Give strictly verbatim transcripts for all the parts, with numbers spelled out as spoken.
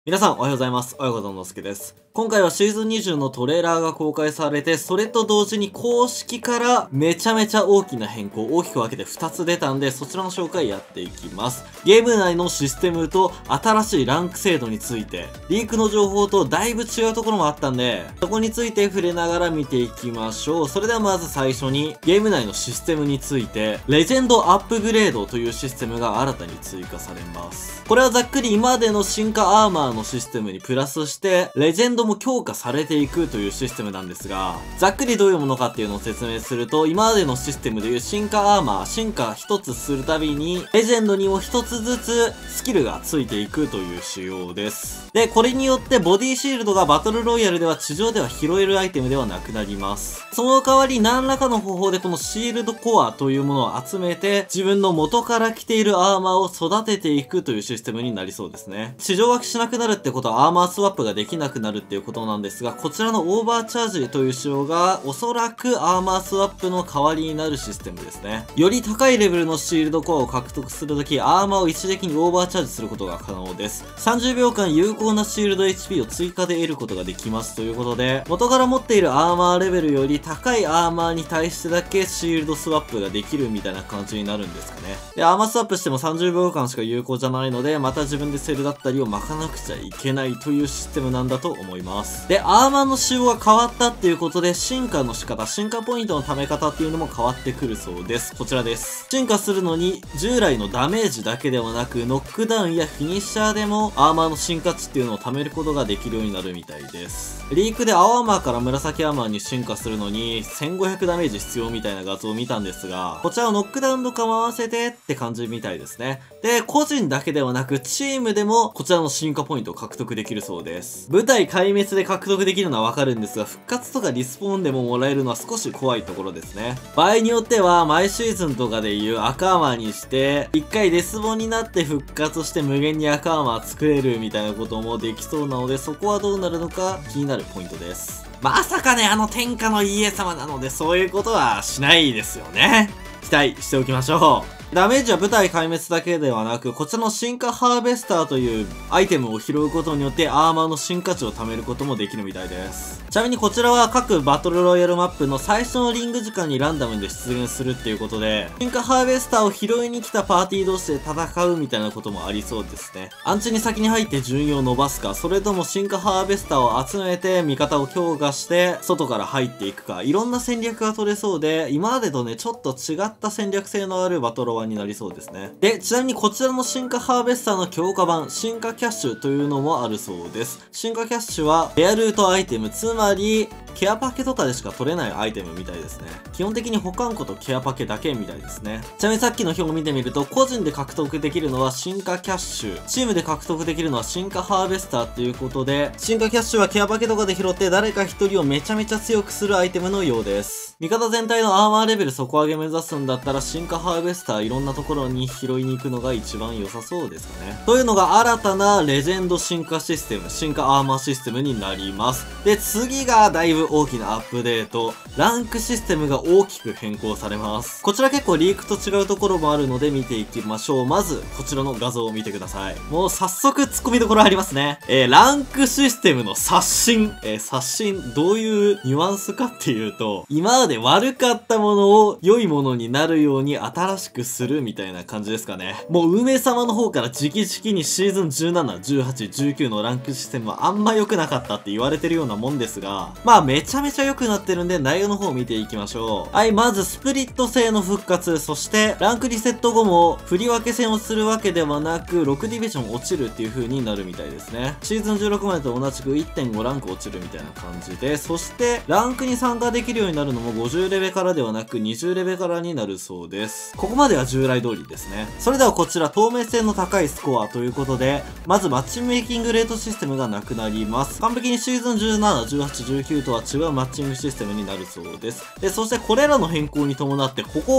皆さんおはようございます。おはようございます。のすけです。今回はシーズンにじゅうのトレーラーが公開されて、それと同時に公式からめちゃめちゃ大きな変更、大きく分けてふたつ出たんで、そちらの紹介やっていきます。ゲーム内のシステムと新しいランク制度について、リークの情報とだいぶ違うところもあったんで、そこについて触れながら見ていきましょう。それではまず最初に、ゲーム内のシステムについて、レジェンドアップグレードというシステムが新たに追加されます。これはざっくり今までの進化アーマーのシステムにプラスして、レジェンドも強化されていくというシステムなんですが、ざっくりどういうものかっていうのを説明すると、今までのシステムでいう進化アーマー、進化一つするたびに、レジェンドにも一つずつスキルがついていくという仕様です。で、これによってボディシールドがバトルロイヤルでは地上では拾えるアイテムではなくなります。その代わり何らかの方法でこのシールドコアというものを集めて、自分の元から着ているアーマーを育てていくというシステムになりそうですね。地上分けしなくなるってことはアーマースワップができなくなるっていうことなんですが、こちらのオーバーチャージという仕様がおそらくアーマースワップの代わりになるシステムですね。より高いレベルのシールドコアを獲得するとき、アーマーを一時的にオーバーチャージすることが可能です。さんじゅうびょうかん有効なシールド エイチピー を追加で得ることができますということで、元から持っているアーマーレベルより高いアーマーに対してだけシールドスワップができるみたいな感じになるんですかね。で、アーマースワップしてもさんじゅうびょうかんしか有効じゃないので、また自分でセルだったりを巻かなくちゃいけないというシステムなんだと思います。で、アーマーの仕様が変わったっていうことで、進化の仕方、進化ポイントの貯め方っていうのも変わってくるそうです。こちらです。進化するのに、従来のダメージだけではなく、ノックダウンやフィニッシャーでも、アーマーの進化値っていうのを貯めることができるようになるみたいです。リークで青アーマーから紫アーマーに進化するのに、せんごひゃくダメージ必要みたいな画像を見たんですが、こちらをノックダウンとかも合わせてって感じみたいですね。で、個人だけではなく、チームでも、こちらの進化ポイントを獲得できるそうです。舞台壊滅で獲得できるのはわかるんですが、復活とかリスポーンでももらえるのは少し怖いところですね。場合によっては、毎シーズンとかでいう赤アーマーにして、一回デスボになって復活して無限に赤アーマー作れるみたいなこともできそうなので、そこはどうなるのか気になるポイントです。まさかね、あの天下の家様なので、そういうことはしないですよね。期待しておきましょう。ダメージは舞台壊滅だけではなく、こちらの進化ハーベスターというアイテムを拾うことによってアーマーの進化値を貯めることもできるみたいです。ちなみにこちらは各バトルロイヤルマップの最初のリング時間にランダムで出現するっていうことで、進化ハーベスターを拾いに来たパーティー同士で戦うみたいなこともありそうですね。アンチに先に入って順位を伸ばすか、それとも進化ハーベスターを集めて味方を強化して外から入っていくか、いろんな戦略が取れそうで、今までとね、ちょっと違った戦略性のあるバトロワになりそうですね。で、ちなみにこちらの進化ハーベスターの強化版、進化キャッシュというのもあるそうです。進化キャッシュは、レアルートアイテム、つまり、ケアパケとかでしか取れないアイテムみたいですね。基本的に保管庫とケアパケだけみたいですね。ちなみにさっきの表を見てみると、個人で獲得できるのは進化キャッシュ、チームで獲得できるのは進化ハーベスターっていうことで、進化キャッシュはケアパケとかで拾って誰か一人をめちゃめちゃ強くするアイテムのようです。味方全体のアーマーレベル底上げ目指すんだったら進化ハーベスターいろんなところに拾いに行くのが一番良さそうですかね。というのが新たなレジェンド進化システム、進化アーマーシステムになります。で、次がだいぶ大きなアップデート。ランクシステムが大きく変更されます。こちら結構リークと違うところもあるので見ていきましょう。まず、こちらの画像を見てください。もう早速突っ込みどころありますね。えー、ランクシステムの刷新。えー、刷新、どういうニュアンスかっていうと、今まで悪かったものを良いものになるように新しくするみたいな感じですかね。もう運営様の方から直々にシーズンじゅうなな、じゅうはち、じゅうきゅうのランクシステムはあんま良くなかったって言われてるようなもんですが、まあめちゃめちゃ良くなってるんで内容の方を見ていきましょう。はい、まずスプリット制の復活、そしてランクリセット後も振り分け戦をするわけではなく、ろくディビジョン落ちるっていう風になるみたいですね。シーズンじゅうろくまでと同じく いってんご ランク落ちるみたいな感じで、そしてランクに参加できるようになるのもごじゅうレベからではなくにじゅうレベからになるそうです。ここまでは従来通りですね。それではこちら透明性の高いスコアということで、まずマッチメイキングレートシステムがなくなります。完璧にシーズンじゅうなな、じゅうはち、じゅうきゅうとは違うマッチングシステムになるそうです。で、そしてこれらの変更に伴って、ここ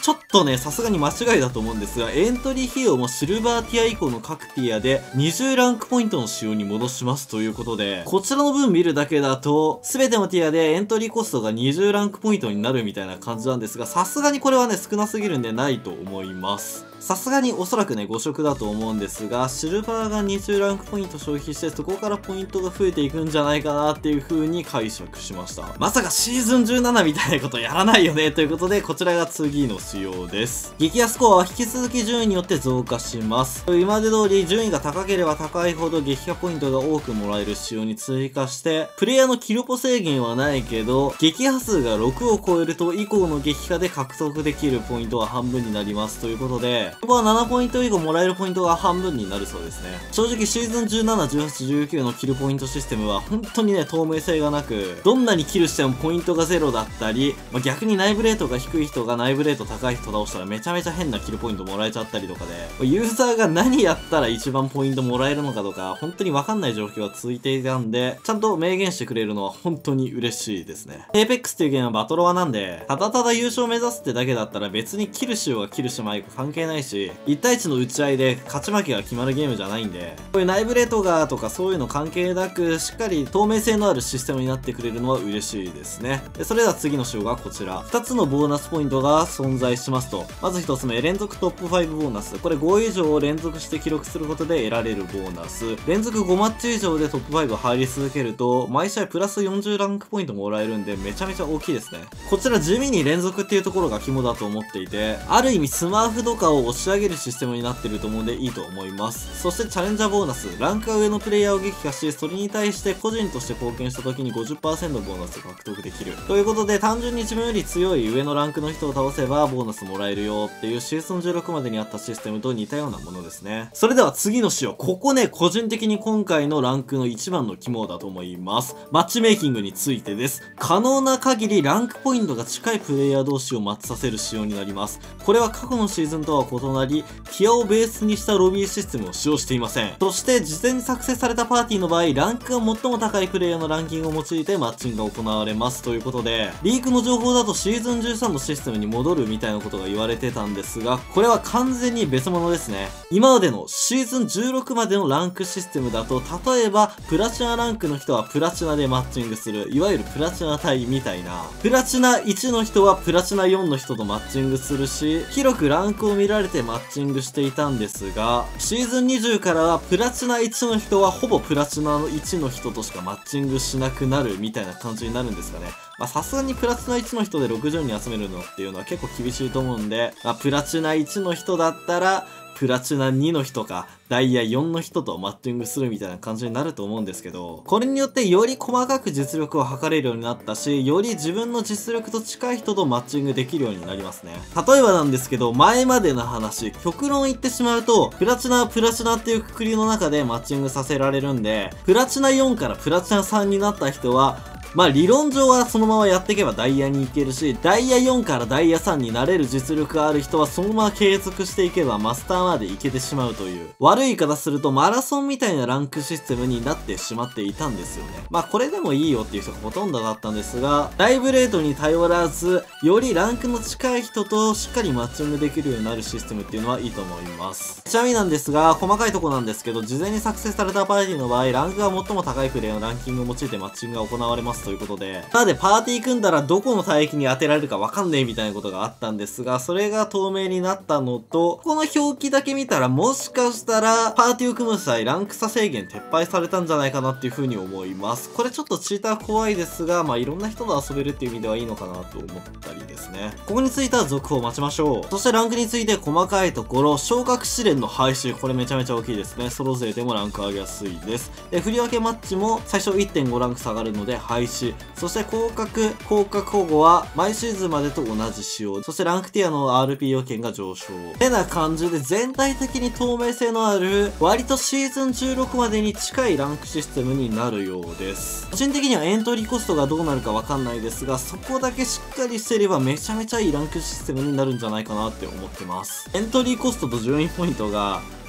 ちょっとね、さすがに間違いだと思うんですが、エントリー費用もシルバーティア以降の各ティアでにじゅうランクポイントの使用に戻しますということで、こちらの分見るだけだと、すべてのティアでエントリーコストがにじゅうランクポイントになるみたいな感じなんですが、さすがにこれはね、少なすぎるんでないと思います。さすがにおそらくね、ご色だと思うんですが、シルバーがにじゅうランクポイント消費して、そこからポイントが増えていくんじゃないかなっていう風に解釈しました。まさかシーズンじゅうななみたいなことやらないよねということで、こちらが次の仕様です。激安スコアは引き続き順位によって増加します。今まで通り順位が高ければ高いほど激化ポイントが多くもらえる仕様に追加して、プレイヤーのキルポ制限はないけど、撃破数がろくを超えると以降の撃破で獲得できるポイントは半分になりますということで、ここはななポイント以後もらえるポイントが半分になるそうですね。正直シーズンじゅうなな、じゅうはち、じゅうきゅうのキルポイントシステムは本当にね、透明性がなく、どんなにキルしてもポイントがゼロだったり、まあ、逆に内部レートが低い人が内部レート高い人倒したらめちゃめちゃ変なキルポイントもらえちゃったりとかで、ユーザーが何やったら一番ポイントもらえるのかとか、本当にわかんない状況が続いていたんで、ちゃんと明言してくれるのは本当に嬉しいですね。エーペックスっていうゲームはバトロワなんで、ただただ優勝を目指すってだけだったら別にキルしようがキルしてまいか関係ないし、いち対いちの打ち合いで勝ち負けが決まるゲームじゃないんで、こういう内部レートがとかそういうの関係なく、しっかり透明性のあるシステムになってくれるのは嬉しいですね。で、それでは次の仕様がこちら。ふたつのボーナスポイントが存在しますと。まずひとつめ、連続トップごボーナス。これご以上を連続して記録することで得られるボーナス。連続ごマッチ以上でトップご入り続けると、毎試合プラスよんじゅうランクポイントもらえるんで、めちゃめちゃ大きいですね。こちら地味に連続っていうところが肝だと思っていて、ある意味スマーフとかを押し上げるシステムになってると思うんでいいと思います。そしてチャレンジャーボーナス。ランクが上のプレイヤーを撃破し、それに対して個人として貢献した時に ごじゅっパーセント ボーナスを獲得できる。ということで、単純に自分より強い上のランクの人を倒せばボーナスもらえるよっていうシーズンじゅうろくまでにあったシステムと似たようなものですね。それでは次の仕様。ここね、個人的に今回のランクの一番の肝だと思います。マッチメイキングについてです。可能な限りランクポイントが近いプレイヤー同士をマッチさせる仕様になります。これは過去のシーズンとは異なり、ティアをベースにしたロビーシステムを使用していません。そして事前に作成されたパーティーの場合、ランクが最も高いプレイヤーのランキングを用いてマッチングが行われますということで、リークの情報だとシーズンじゅうさんのシステムに戻るみたいなことが言われてたんですが、これは完全に別物ですね。今までのシーズンじゅうろくまでのランクシステムだと、例えばプラチナランクの人はプラチナでマッチングする、いわゆるプラチナ帯みたいな、プラチナいちの人はプラチナよんの人とマッチングするし、広くランクを見られてマッチングしていたんですが、シーズンにじゅうからはプラチナいちの人はほぼプラチナのいちの人としかマッチングしなくなるみたいな感じになるんですかね。まあさすがにプラチナいちの人でろくじゅうにん集めるのっていうのは結構厳しいと思うんで、まあ、プラチナいちの人だったらプラチナにの人かダイヤよんの人とマッチングするみたいな感じになると思うんですけど、これによってより細かく実力を測れるようになったし、より自分の実力と近い人とマッチングできるようになりますね。例えばなんですけど、前までの話、極論言ってしまうと、プラチナはプラチナっていう括りの中でマッチングさせられるんで、プラチナよんからプラチナさんになった人は、まあ理論上はそのままやっていけばダイヤに行けるし、ダイヤよんからダイヤさんになれる実力がある人はそのまま継続していけばマスターまで行けてしまうという、悪い言い方するとマラソンみたいなランクシステムになってしまっていたんですよね。まあこれでもいいよっていう人がほとんどだったんですが、ライブレートに頼らず、よりランクの近い人としっかりマッチングできるようになるシステムっていうのはいいと思います。ちなみになんですが、細かいとこなんですけど、事前に作成されたパーティーの場合、ランクが最も高いプレイのランキングを用いてマッチングが行われますということで、なのでパーティー組んだらどこの帯域に当てられるかわかんねえみたいなことがあったんですが、それが透明になったのと、この表記だけ見たらもしかしたらパーティーを組む際ランク差制限撤廃されたんじゃないかなっていう風に思います。これちょっとチーター怖いですが、まあいろんな人と遊べるっていう意味ではいいのかなと思ったりですね。ここについては続報を待ちましょう。そしてランクについて細かいところ、昇格試練の廃止、これめちゃめちゃ大きいですね。ソロ勢でもランク上げやすいです。で、振り分けマッチも最初 いってんご ランク下がるので廃止。そして降格、降格保護は毎シーズンまでと同じ仕様。そしてランクティアの アールピー 要件が上昇。てな感じで全体的に透明性のある、割とシーズンじゅうろくまでに近いランクシステムになるようです。個人的にはエントリーコストがどうなるかわかんないですが、そこだけしっかりしてればめちゃめちゃいいランクシステムになるんじゃないかなって思ってます。エントリーコストと順位ポイントが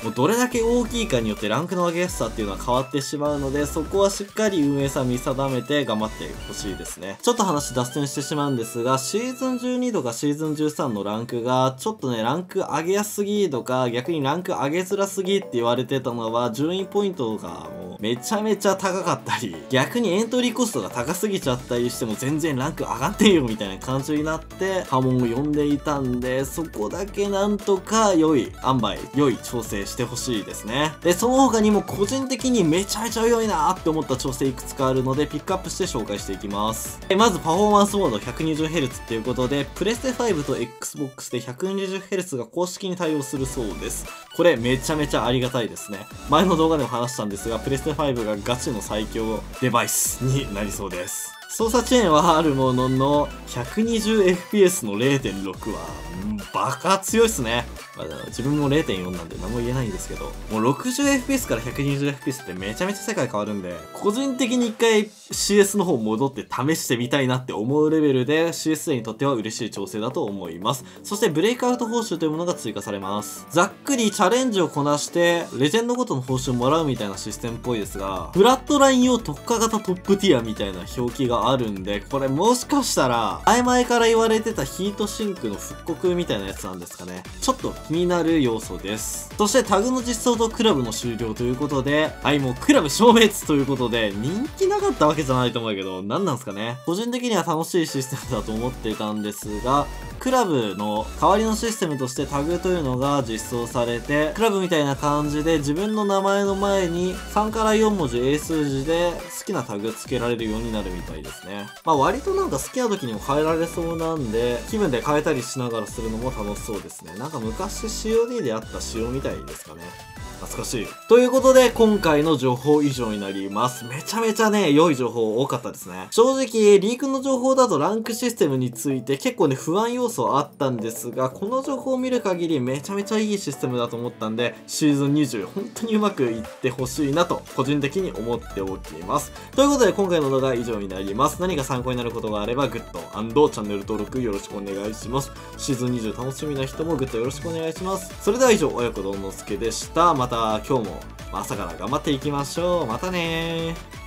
もうどれだけ大きいかによってランクの上げやすさっていうのは変わってしまうので、そこはしっかり運営さん見定めて頑張ってほしいですね。ちょっと話脱線してしまうんですが、シーズンじゅうにとかシーズンじゅうさんのランクが、ちょっとね、ランク上げやすぎとか、逆にランク上げづらすぎって言われてたのは、順位ポイントがもうめちゃめちゃ高かったり、逆にエントリーコストが高すぎちゃったりしても全然ランク上がってんよみたいな感じになって波紋を呼んでいたんで、そこだけなんとか良い塩梅、良い調整してほしいですね。で、その他にも個人的にめちゃめちゃ良いなーって思った調整いくつかあるので、ピックアップして紹介していきます。えまずパフォーマンスモード ひゃくにじゅうヘルツ っていうことで、プレステファイブと Xbox で ひゃくにじゅうヘルツ が公式に対応するそうです。これめちゃめちゃありがたいですね。前の動画でも話したんですが、プレステファイブがガチの最強デバイスになりそうです。操作遅延はあるものの ひゃくにじゅうエフピーエス の れいてんろく はバカ強いっすね。まあ、自分も れいてんよん なんで何も言えないんですけど、もう ろくじゅうエフピーエス から ひゃくにじゅうエフピーエス ってめちゃめちゃ世界変わるんで、個人的に一回 シーエス の方戻って試してみたいなって思うレベルで シーエスエー にとっては嬉しい調整だと思います。そしてブレイクアウト報酬というものが追加されます。ざっくりチャレンジをこなしてレジェンドごとの報酬をもらうみたいなシステムっぽいですが、フラットライン用特化型トップティアみたいな表記があるんで、これもしかしたら前々から言われてたヒートシンクの復刻みたいなやつなんですかね。ちょっと気になる要素です。そしてタグの実装とクラブの終了ということで、はい、もうクラブ消滅ということで、人気なかったわけじゃないと思うけど、何なんすかね。個人的には楽しいシステムだと思っていたんですが、クラブの代わりのシステムとしてタグというのが実装されて、クラブみたいな感じで自分の名前の前にさんからよん文字英数字で好きなタグ付けられるようになるみたいですね。まあ割となんか好きな時にも変えられそうなんで、気分で変えたりしながらするのも楽しそうですね。なんか昔 シーオーディー であった仕様みたいですかね。懐かしい。ということで、今回の情報以上になります。めちゃめちゃね、良い情報多かったですね。正直、リークの情報だとランクシステムについて結構ね、不安要素あったんですが、この情報を見る限りめちゃめちゃいいシステムだと思ったんで、シーズンにじゅう、本当にうまくいってほしいなと、個人的に思っておきます。ということで、今回の動画は以上になります。何か参考になることがあれば、グッド&チャンネル登録よろしくお願いします。シーズンにじゅう楽しみな人もグッドよろしくお願いします。それでは以上、親子どんのすけでした。また今日も朝から頑張っていきましょう。またねー。